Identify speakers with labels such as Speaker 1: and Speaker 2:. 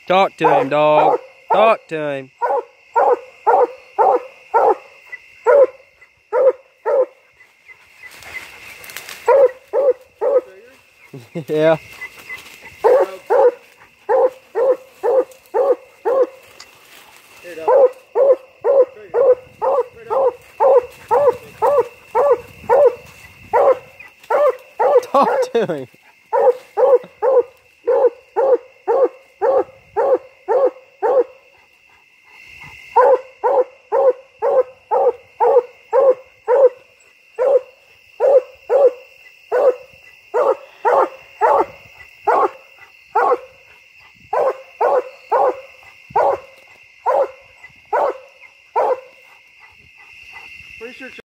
Speaker 1: Talk to him, dog. Talk to him. Yeah.
Speaker 2: Here, dog.
Speaker 1: Talk to him.
Speaker 2: Pretty sure